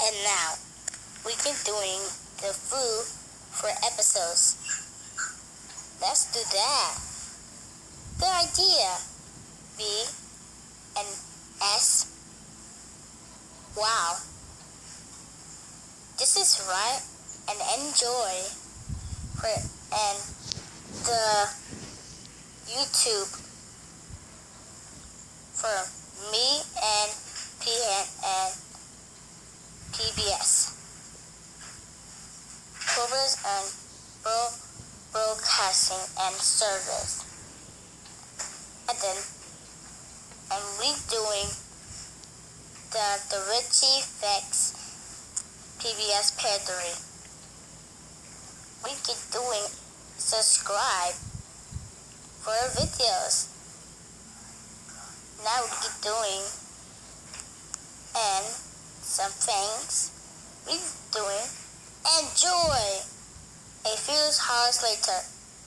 And now, we can doing the food for episodes. Let's do that. Good idea. B and S. Wow. This is right. And enjoy. And the YouTube for me and PN and PBS. Purpose and broadcasting and service. And then we doing the Richie Fix PBS Pedigree. We keep doing subscribe for our videos. Now we keep doing and some things we doing enjoy a few hours later.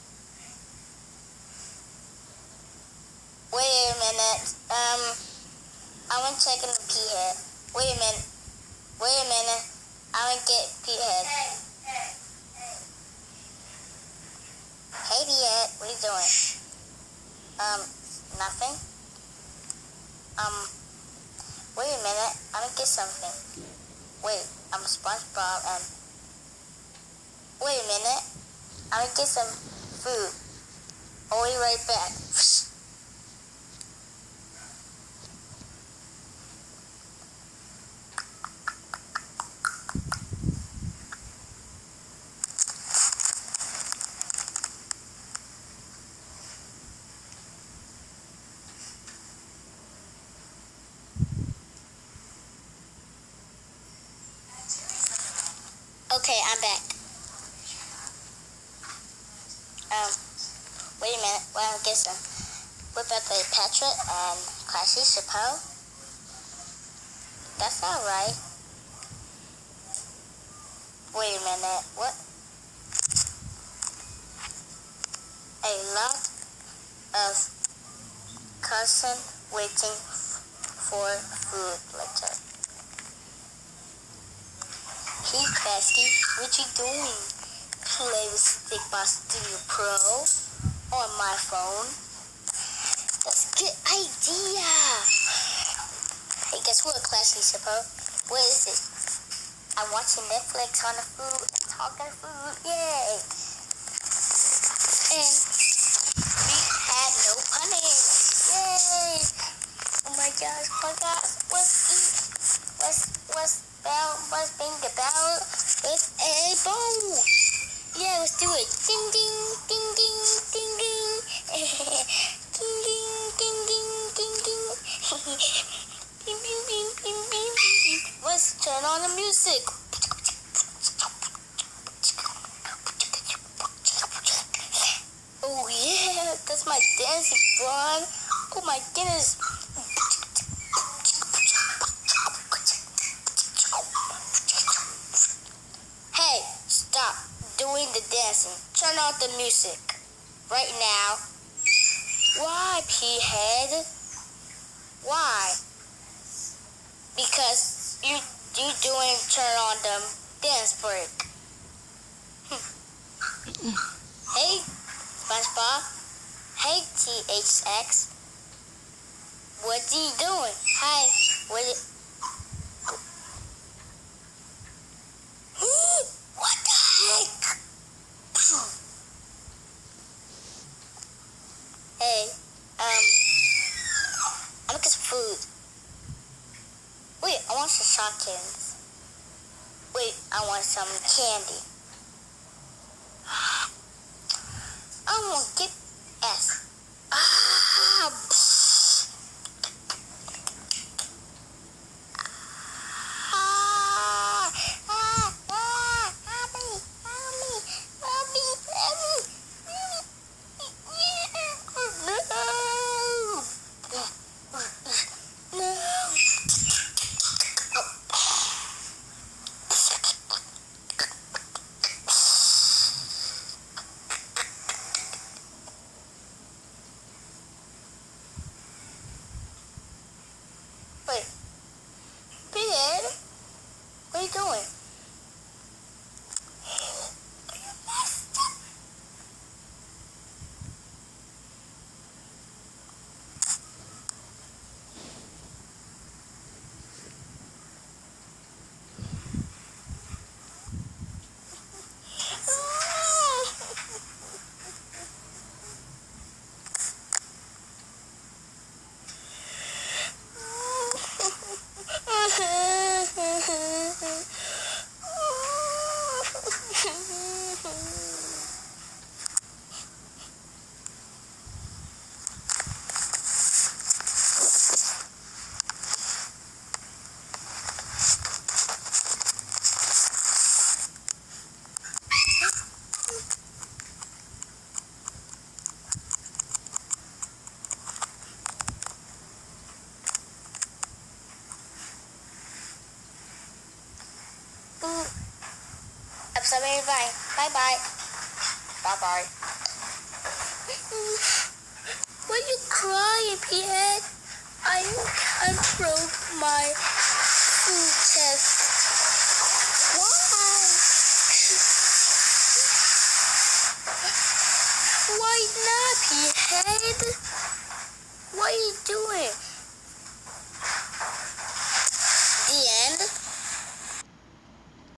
Wait a minute. I want to check in the P-head. Wait a minute. I want to get P-head. Hey, P-head. What are you doing? Nothing. Wait a minute. I want to get something. Wait, I'm SpongeBob and... Wait a minute. I want to get some food. I'll be right back. Okay, I'm back. Wait a minute. Well, I guess we're about to Patrick and Classy Chappelle. That's not right. Wait a minute. What? A lot of cousin waiting for food later. Hey, Bestie, what you doing? Play with Stickbot Studio Pro on my phone. That's a good idea. Hey, guess what, Classy Chappelle? What is it? I'm watching Netflix on the food, talking food, yay! And we had no punning, yay! Oh my gosh, what's being the bell with a bow? Yeah, let's do it. Ding ding ding ding ding ding. Ding ding ding ding ding ding. Bing bing bing bing bing bing. Let's turn on the music. Oh yeah, that's my dancing fun. Oh my goodness. Hey, stop doing the dancing. Turn off the music right now. Why, P-head? Why? Because you doing turn on the dance break. Hey, SpongeBob. Hey, THX. What's he doing? Hi. What the heck? Hey, I'm looking for food. Wait, I want some shotguns. Wait, I want some candy. I want to get S. episode, everybody. Bye-bye. Bye-bye. Why are you crying, Pierre? I broke my food test. Why? Why not, Pierre? What are you doing?